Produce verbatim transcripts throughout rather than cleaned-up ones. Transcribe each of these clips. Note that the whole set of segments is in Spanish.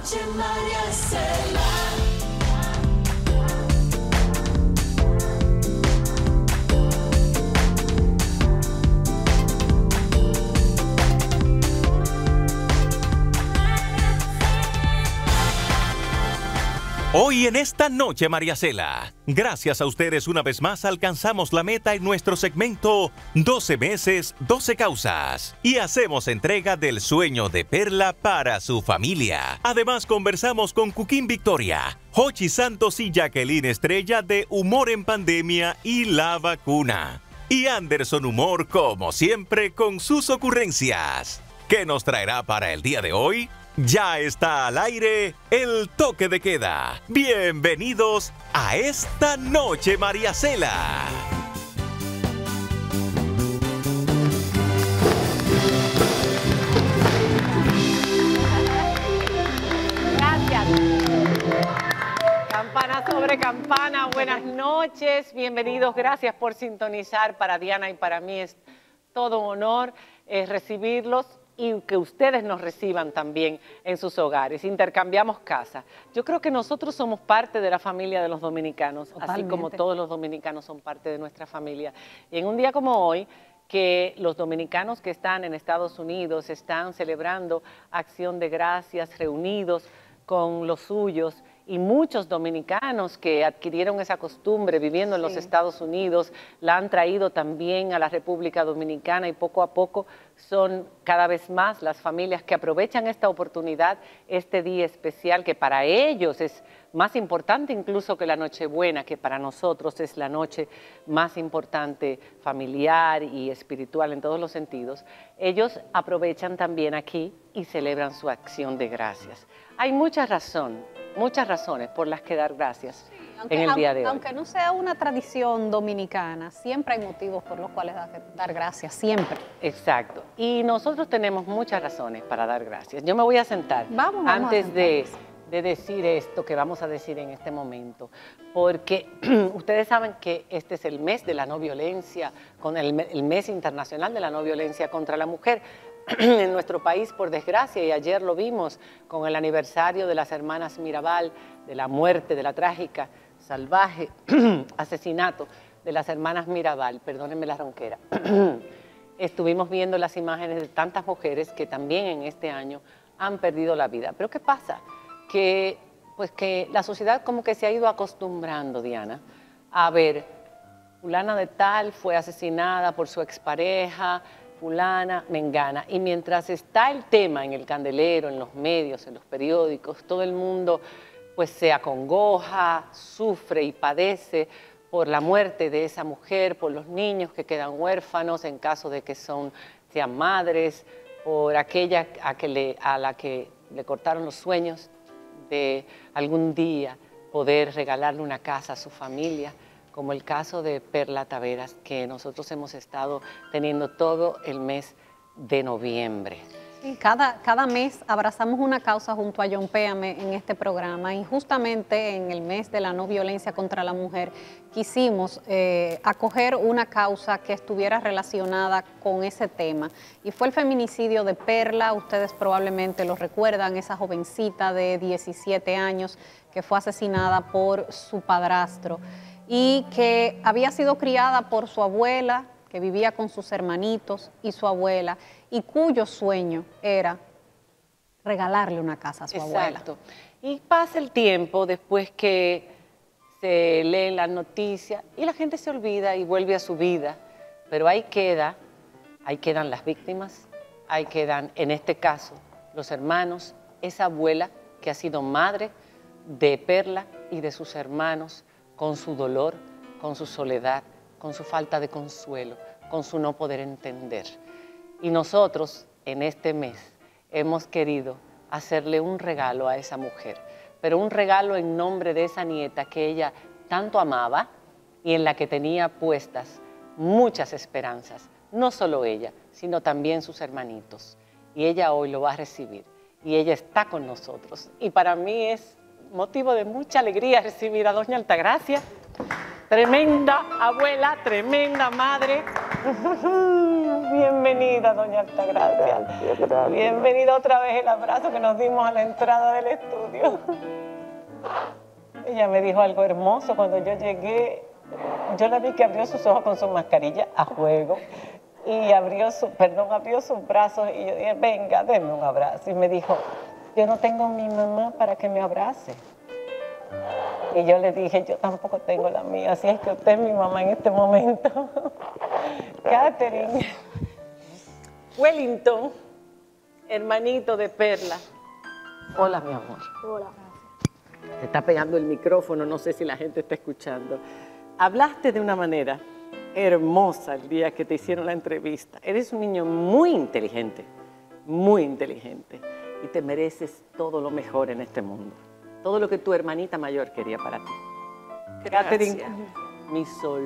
noche, María Cela. Hoy en esta noche, María Cela, gracias a ustedes una vez más alcanzamos la meta en nuestro segmento doce meses, doce causas y hacemos entrega del sueño de Perla para su familia. Además conversamos con Cuquín Victoria, Jochi Santos y Jacqueline Estrella de Humor en Pandemia y La Vacuna. Y Anderson Humor, como siempre, con sus ocurrencias. ¿Qué nos traerá para el día de hoy? Ya está al aire el toque de queda. Bienvenidos a esta noche, María Cela. Gracias. Campana sobre campana, buenas noches, bienvenidos, gracias por sintonizar. Para Diana y para mí es todo un honor eh, recibirlos y que ustedes nos reciban también en sus hogares. Intercambiamos casa. Yo creo que nosotros somos parte de la familia de los dominicanos, Totalmente. Así como todos los dominicanos son parte de nuestra familia. Y en un día como hoy, que los dominicanos que están en Estados Unidos están celebrando Acción de Gracias, reunidos con los suyos, y muchos dominicanos que adquirieron esa costumbre viviendo en sí. los Estados Unidos, la han traído también a la República Dominicana y poco a poco son cada vez más las familias que aprovechan esta oportunidad, este día especial que para ellos es más importante incluso que la Nochebuena, que para nosotros es la noche más importante familiar y espiritual en todos los sentidos. Ellos aprovechan también aquí y celebran su acción de gracias. Hay mucha razón, muchas razones por las que dar gracias sí, aunque, en el día de hoy. Aunque no sea una tradición dominicana, siempre hay motivos por los cuales dar, dar gracias, siempre. Exacto. Y nosotros tenemos muchas razones para dar gracias. Yo me voy a sentar vamos, vamos antes de, de decir esto que vamos a decir en este momento, porque ustedes saben que este es el mes de la no violencia, con el, el mes internacional de la no violencia contra la mujer. En nuestro país, por desgracia, y ayer lo vimos con el aniversario de las hermanas Mirabal, de la muerte, de la trágica, salvaje asesinato de las hermanas Mirabal, perdónenme la ronquera. Estuvimos viendo las imágenes de tantas mujeres que también en este año han perdido la vida. Pero ¿qué pasa? Que, pues que la sociedad como que se ha ido acostumbrando, Diana, a ver, fulana de tal fue asesinada por su expareja, fulana, mengana, y mientras está el tema en el candelero, en los medios, en los periódicos, todo el mundo pues se acongoja, sufre y padece por la muerte de esa mujer, por los niños que quedan huérfanos en caso de que son, sean madres, por aquella a, que le, a la que le cortaron los sueños de algún día poder regalarle una casa a su familia, como el caso de Perla Taveras, que nosotros hemos estado teniendo todo el mes de noviembre. Sí, cada, cada mes abrazamos una causa junto a John Péame en este programa y justamente en el mes de la no violencia contra la mujer quisimos eh, acoger una causa que estuviera relacionada con ese tema y fue el feminicidio de Perla. Ustedes probablemente lo recuerdan, esa jovencita de diecisiete años que fue asesinada por su padrastro y que había sido criada por su abuela, que vivía con sus hermanitos y su abuela, y cuyo sueño era regalarle una casa a su Exacto. abuela. Y pasa el tiempo después que se leen las noticias y la gente se olvida y vuelve a su vida, pero ahí queda, ahí quedan las víctimas, ahí quedan, en este caso, los hermanos, esa abuela que ha sido madre de Perla y de sus hermanos, con su dolor, con su soledad, con su falta de consuelo, con su no poder entender. Y nosotros, en este mes, hemos querido hacerle un regalo a esa mujer, pero un regalo en nombre de esa nieta que ella tanto amaba y en la que tenía puestas muchas esperanzas, no solo ella, sino también sus hermanitos. Y ella hoy lo va a recibir, y ella está con nosotros. Y para mí es motivo de mucha alegría recibir a doña Altagracia, tremenda abuela, tremenda madre. Bienvenida, doña Altagracia. Gracias, gracias. Bienvenida otra vez, el abrazo que nos dimos a la entrada del estudio. Ella me dijo algo hermoso cuando yo llegué. Yo la vi que abrió sus ojos con su mascarilla a juego y abrió su, perdón, abrió sus brazos y yo dije, venga, denme un abrazo. Y me dijo, yo no tengo a mi mamá para que me abrace. Y yo le dije, yo tampoco tengo la mía, así es que usted es mi mamá en este momento. Catherine. Wellington, hermanito de Perla. Hola, mi amor. Hola. Te está pegando el micrófono, no sé si la gente está escuchando. Hablaste de una manera hermosa el día que te hicieron la entrevista. Eres un niño muy inteligente, muy inteligente. Y te mereces todo lo mejor en este mundo. Todo lo que tu hermanita mayor quería para ti. Gracias. Catherine, mi sol.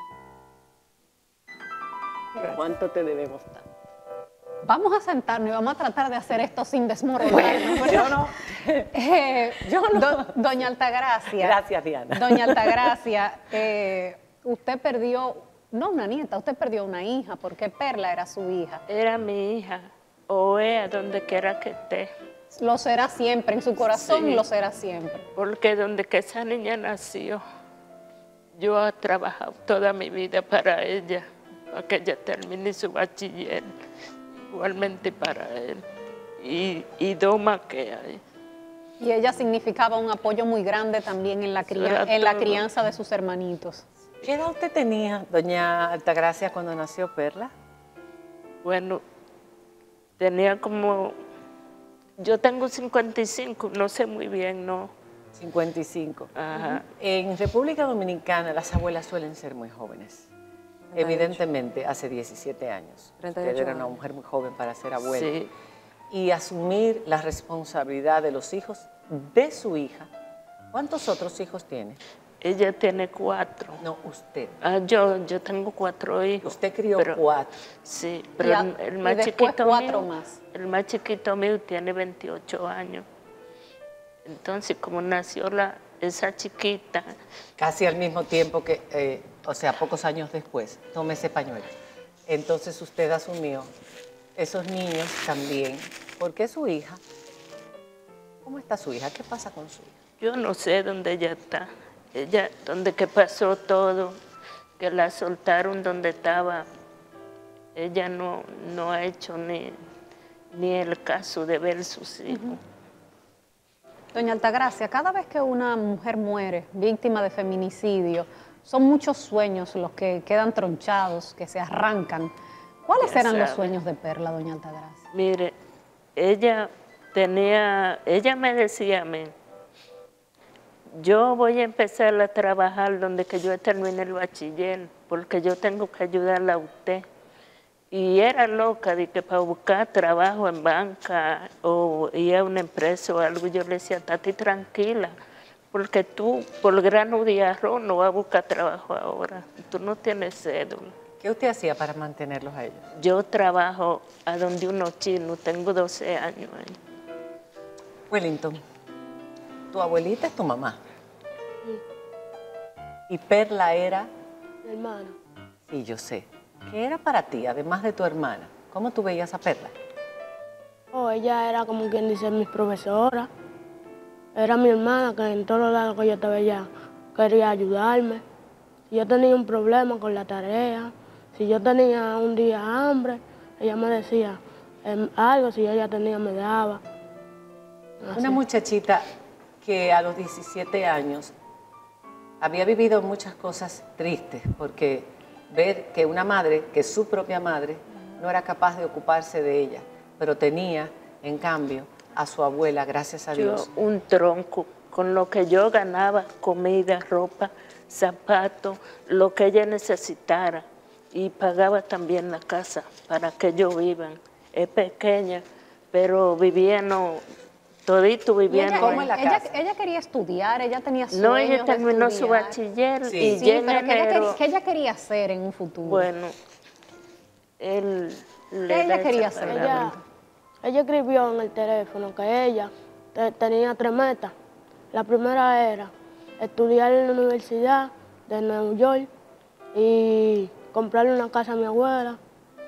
¿Cuánto te debemos tanto? Vamos a sentarnos y vamos a tratar de hacer esto sin desmoronarnos. Yo no. Eh, Yo no. do- doña Altagracia. Gracias, Diana. Doña Altagracia, eh, usted perdió, no una nieta, usted perdió una hija, porque Perla era su hija. Era mi hija, o es a donde quiera que esté, Lo será siempre, en su corazón Sí. lo será siempre. porque donde que esa niña nació, yo he trabajado toda mi vida para ella, para que ella termine su bachiller, igualmente para él, y, y dos más que hay. Y ella significaba un apoyo muy grande también en la, cría- Era en la todo. crianza de sus hermanitos. ¿Qué edad usted tenía, doña Altagracia, cuando nació Perla? Bueno, tenía como, yo tengo cincuenta y cinco, no sé muy bien, ¿no? cincuenta y cinco. Ajá. En República Dominicana las abuelas suelen ser muy jóvenes. Evidentemente, hace diecisiete años. Usted era una mujer muy joven para ser abuela. Sí. Y asumir la responsabilidad de los hijos de su hija. ¿Cuántos otros hijos tiene? Ella tiene cuatro. No, usted. Ah, yo, yo tengo cuatro hijos. Usted crió pero- cuatro. Sí, Y pero a- el, el y más después chiquito cuatro mío, más. el más chiquito mío tiene veintiocho años. Entonces, como nació la, esa chiquita, Casi al mismo tiempo que, eh, o sea, pocos años después. Tome ese pañuelo. Entonces usted asumió esos niños también. ¿Por qué su hija? ¿Cómo está su hija? ¿Qué pasa con su hija? yo no sé dónde ella está. Ella, donde que pasó todo, que la soltaron donde estaba, ella no, no ha hecho ni, ni el caso de ver sus hijos. Doña Altagracia, cada vez que una mujer muere víctima de feminicidio, son muchos sueños los que quedan tronchados, que se arrancan. ¿Cuáles Ya eran los sabe. sueños de Perla, doña Altagracia? Mire, ella tenía, ella me decía a mí, yo voy a empezar a trabajar donde que yo termine el bachiller, porque yo tengo que ayudarla a usted. Y era loca de que para buscar trabajo en banca o ir a una empresa o algo, yo le decía, Tati, tranquila, porque tú por grano de arroz no vas a buscar trabajo ahora, tú no tienes cédula. ¿Qué usted hacía para mantenerlos a ellos? Yo trabajo a donde unos chinos, tengo doce años ahí. Wellington, tu abuelita es tu mamá. Y Perla era, Mi hermana. sí, yo sé. ¿Qué era para ti, además de tu hermana? ¿Cómo tú veías a Perla? Oh, ella era como quien dice mi profesora. Era mi hermana que en todos los lados que yo te veía quería ayudarme. Si yo tenía un problema con la tarea, si yo tenía un día hambre, ella me decía em, algo, si ella tenía me daba. Así. Una muchachita que a los diecisiete años había vivido muchas cosas tristes, porque ver que una madre, que su propia madre, no era capaz de ocuparse de ella, pero tenía, en cambio, a su abuela, gracias a Yo Dios. un tronco, con lo que yo ganaba, comida, ropa, zapatos, lo que ella necesitara. Y pagaba también la casa para que ellos vivan. Es pequeña, pero vivían, no, todito Y vivían. ella, ¿Cómo en la ella- casa? ella quería estudiar, ella tenía sueños No, ella de terminó su estudiar. bachiller Sí. y Sí, ya en pero ¿qué ella, enero, quería, qué ella quería hacer en un futuro? bueno, él le ¿Qué ella da quería esa hacer? palabra. Ella, ella escribió en el teléfono que ella te- tenía tres metas. La primera era estudiar en la Universidad de Nueva York y comprarle una casa a mi abuela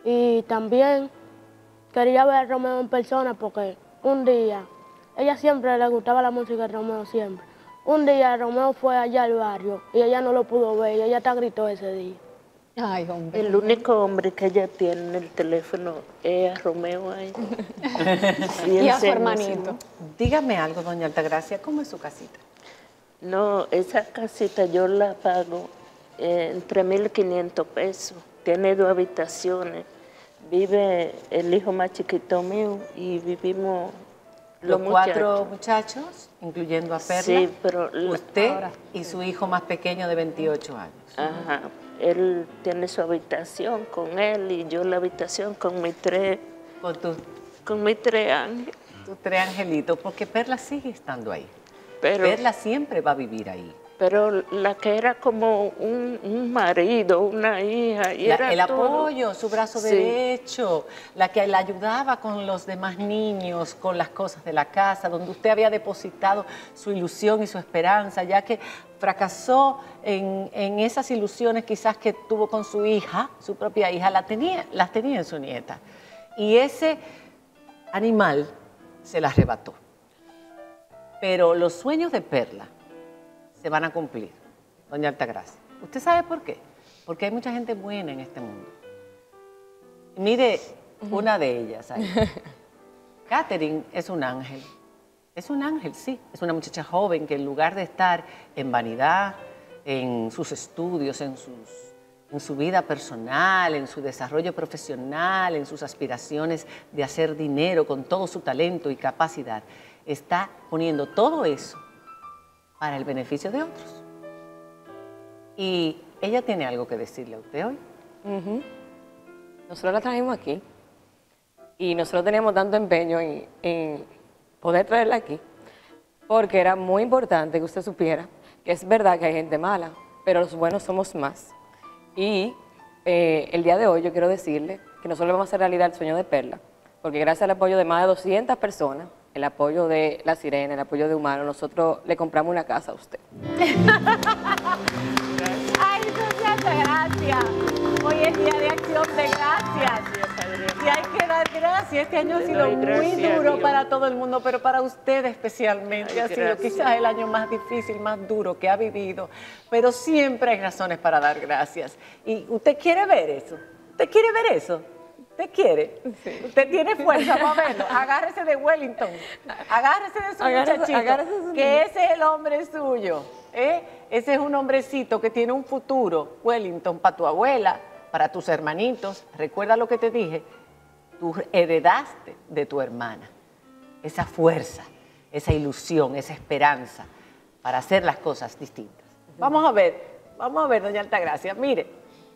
Y también quería ver a Romeo en persona porque un día, ella siempre le gustaba la música de Romeo, siempre. Un día Romeo fue allá al barrio y ella no lo pudo ver y ella hasta gritó ese día. Ay, hombre. El único hombre que ella tiene en el teléfono es a Romeo ahí. Y a su hermanito. Dígame algo, doña Altagracia, ¿cómo es su casita? No, esa casita yo la pago eh, entre mil quinientos pesos. Tiene dos habitaciones. Vive el hijo más chiquito mío y vivimos Los los cuatro muchachos. muchachos, incluyendo a Perla, Sí, pero la- usted ahora- y su hijo más pequeño de veintiocho años. Ajá. Él tiene su habitación con él y yo la habitación con mis tres, Con tus, con mis tres ángeles. tus tres angelitos, porque Perla sigue estando ahí. Pero, Perla siempre va a vivir ahí. pero la que era como un, un marido, una hija, y La- era el todo. apoyo, su brazo Sí. derecho, la que la ayudaba con los demás niños, con las cosas de la casa, donde usted había depositado su ilusión y su esperanza, ya que fracasó en, en esas ilusiones quizás que tuvo con su hija, su propia hija, la tenía, las tenía en su nieta. Y ese animal se la arrebató. Pero los sueños de Perla se van a cumplir, doña Altagracia. ¿Usted sabe por qué? Porque hay mucha gente buena en este mundo. Y mire, una de ellas ahí. Catherine es un ángel. Es un ángel, sí. Es una muchacha joven que en lugar de estar en vanidad, en sus estudios, en, sus, en su vida personal, en su desarrollo profesional, en sus aspiraciones de hacer dinero con todo su talento y capacidad, está poniendo todo eso para el beneficio de otros. Y ella tiene algo que decirle a usted hoy. Ujú. Nosotros la trajimos aquí y nosotros teníamos tanto empeño en, en poder traerla aquí porque era muy importante que usted supiera que es verdad que hay gente mala, pero los buenos somos más. Y eh, el día de hoy yo quiero decirle que nosotros vamos a hacer realidad el sueño de Perla, porque gracias al apoyo de más de doscientas personas, el apoyo de La Sirena, el apoyo de Humano, nosotros le compramos una casa a usted. Ay, doña Altagracia, hoy es día de acción de gracias. Y hay que dar gracias. Este año ha Le sido doy muy gracias a duro Dios. para todo el mundo, pero para usted especialmente Ay, ha sido gracias. quizás el año más difícil, más duro que ha vivido. Pero siempre hay razones para dar gracias. ¿Y usted quiere ver eso? ¿Usted quiere ver eso? ¿Usted quiere? Usted tiene fuerza para verlo. Agárrese de Wellington. Agárrese de su Agárrese- muchachito. agárrese de su que niño. ese es el hombre suyo. ¿eh? Ese es un hombrecito que tiene un futuro, Wellington, para tu abuela, para tus hermanitos. Recuerda lo que te dije. Tú heredaste de tu hermana esa fuerza, esa ilusión, esa esperanza para hacer las cosas distintas. Vamos a ver, vamos a ver, doña Altagracia. Mire.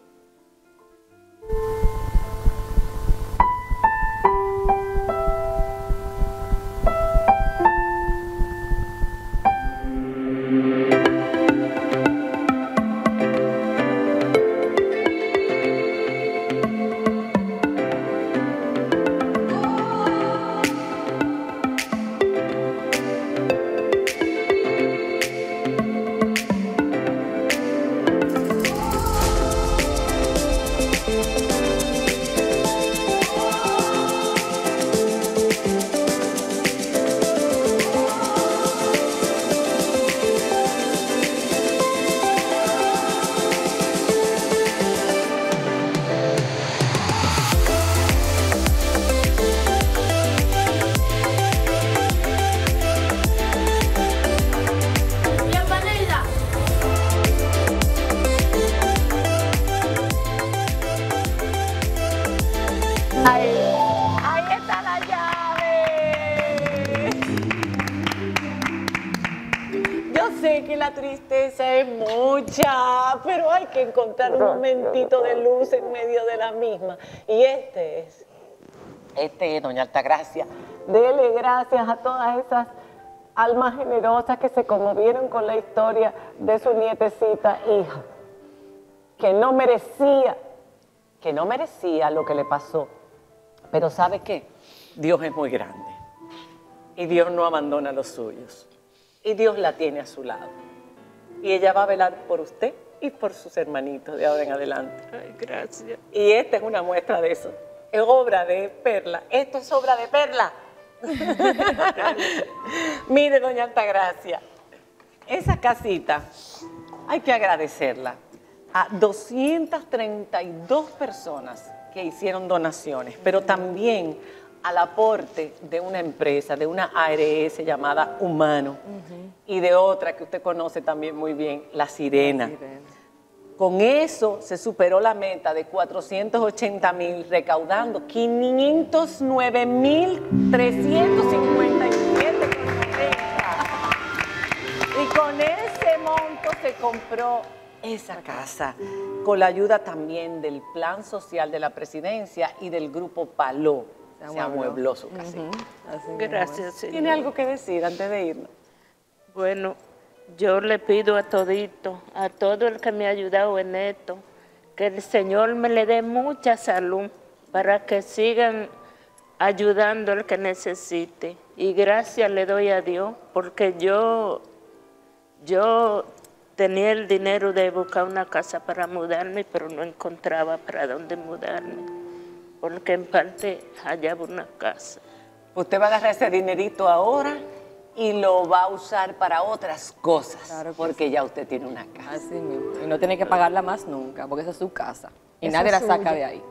Bienvenida. Ahí, ahí está la llave. Yo sé que la tristeza es mucha, pero hay que encontrar un momentito de luz en medio de la misma. Y este es, este es, doña Altagracia. Dele gracias a todas esas almas generosas que se conmovieron con la historia de su nietecita hija, que no merecía, que no merecía lo que le pasó. Pero ¿sabe qué? Dios es muy grande y Dios no abandona a los suyos y Dios la tiene a su lado y ella va a velar por usted y por sus hermanitos de ahora en adelante. Ay, gracias. Y esta es una muestra de eso. Es obra de Perla. Esto es obra de Perla. Mire, doña Altagracia, esa casita hay que agradecerla a doscientas treinta y dos personas que hicieron donaciones, pero también al aporte de una empresa, de una A R S llamada Humano, uh-huh. y de otra que usted conoce también muy bien, La Sirena. La Sirena. Con eso se superó la meta de cuatrocientos ochenta mil, recaudando quinientos nueve mil trescientos cincuenta y siete con noventa. Y con ese monto se compró esa casa, con la ayuda también del Plan Social de la Presidencia y del Grupo Paló. Se, se amuebló su casita. Uh-huh. Gracias, señor. ¿Tiene algo que decir antes de irnos? Bueno, yo le pido a todito, a todo el que me ha ayudado en esto, que el Señor me le dé mucha salud para que sigan ayudando al que necesite. Y gracias le doy a Dios, porque yo, yo tenía el dinero de buscar una casa para mudarme, pero no encontraba para dónde mudarme, porque en parte hallaba una casa. Usted va a agarrar ese dinerito ahora y lo va a usar para otras cosas, claro, porque sí. Ya usted tiene una casa. Así mismo. Y no tiene que pagarla más nunca, porque esa es su casa. Y Esa nadie la suya. saca de ahí.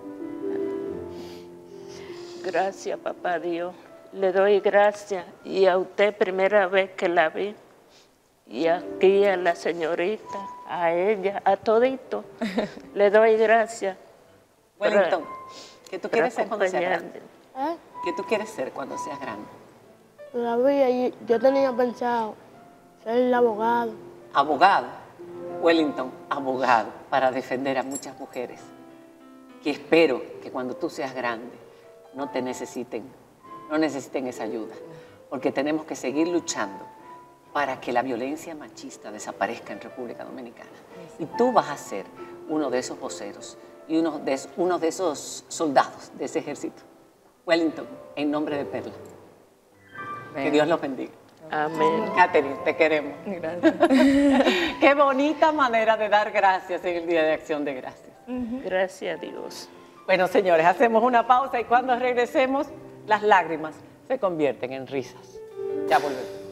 Gracias, papá Dios. Le doy gracias. Y a usted, primera vez que la vi. Y aquí a la señorita, a ella, a todito. Le doy gracias. Wellington, ¿qué tú quieres ser cuando seas grande? ¿Eh? ¿Qué tú quieres ser cuando seas grande? Todavía yo tenía pensado ser el abogado. Abogado, Wellington, abogado, para defender a muchas mujeres. Que espero que cuando tú seas grande no te necesiten, no necesiten esa ayuda. Porque tenemos que seguir luchando para que la violencia machista desaparezca en República Dominicana. Y tú vas a ser uno de esos voceros y uno de, uno de esos soldados de ese ejército. Wellington, en nombre de Perla. Que Dios los bendiga. Amén. Catherine, te queremos. Gracias. Qué bonita manera de dar gracias en el Día de Acción de Gracias. Gracias a Dios. Bueno, señores, hacemos una pausa y cuando regresemos, las lágrimas se convierten en risas. Ya volvemos.